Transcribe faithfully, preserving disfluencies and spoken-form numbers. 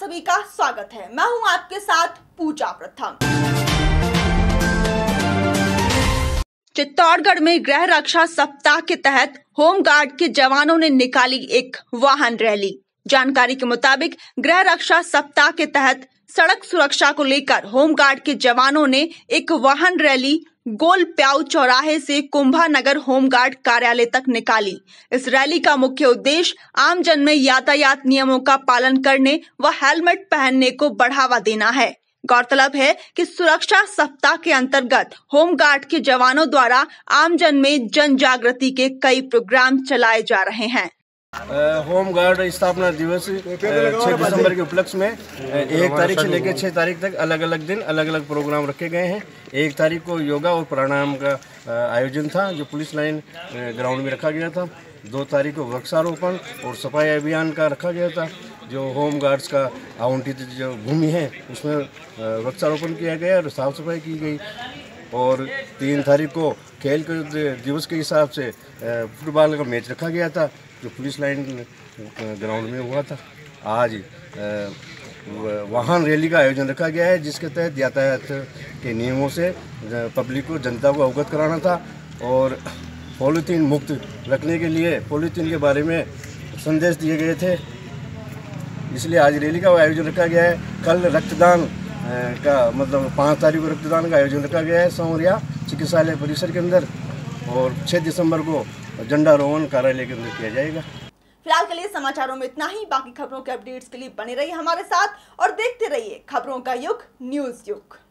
सभी का स्वागत है। मैं हूं आपके साथ पूजा प्रथम। चित्तौड़गढ़ में गृह रक्षा सप्ताह के तहत होमगार्ड के जवानों ने निकाली एक वाहन रैली। जानकारी के मुताबिक गृह रक्षा सप्ताह के तहत सड़क सुरक्षा को लेकर होमगार्ड के जवानों ने एक वाहन रैली गोल प्याऊ चौराहे से कुंभानगर होमगार्ड कार्यालय तक निकाली। इस रैली का मुख्य उद्देश्य आमजन में यातायात नियमों का पालन करने व हेलमेट पहनने को बढ़ावा देना है। गौरतलब है कि सुरक्षा सप्ताह के अंतर्गत होमगार्ड के जवानों द्वारा आमजन में जन जागृति के कई प्रोग्राम चलाए जा रहे हैं। होमगार्ड स्थापना दिवस छह दिसंबर के उपलक्ष्य में एक तारीख से लेकर छह तारीख तक अलग अलग दिन अलग अलग प्रोग्राम रखे गए हैं। एक तारीख को योगा और प्राणायाम का आयोजन था जो पुलिस लाइन ग्राउंड में रखा गया था। दो तारीख को वृक्षारोपण और सफाई अभियान का रखा गया था। जो होमगार्ड्स का आवंटित जो भूमि है उसमें वृक्षारोपण किया गया और साफ सफाई की गई। और तीन तारीख को खेल के दिवस के हिसाब से फुटबॉल का मैच रखा गया था जो पुलिस लाइन ग्राउंड में हुआ था। आज वाहन रैली का आयोजन रखा गया है जिसके तहत यातायात के नियमों से पब्लिक को जनता को अवगत कराना था और पॉलीथीन मुक्त रखने के लिए पॉलीथीन के बारे में संदेश दिए गए थे। इसलिए आज रैली का आयोजन रखा गया है। कल रक्तदान का मतलब पाँच तारीख को रक्तदान का आयोजन रखा गया है संवरिया चिकित्सालय परिसर के अंदर और छह दिसंबर को झंडारोहण कार्यालय के अंदर किया जाएगा। फिलहाल के लिए समाचारों में इतना ही। बाकी खबरों के अपडेट्स के लिए बने रहिए हमारे साथ और देखते रहिए खबरों का युग न्यूज युग।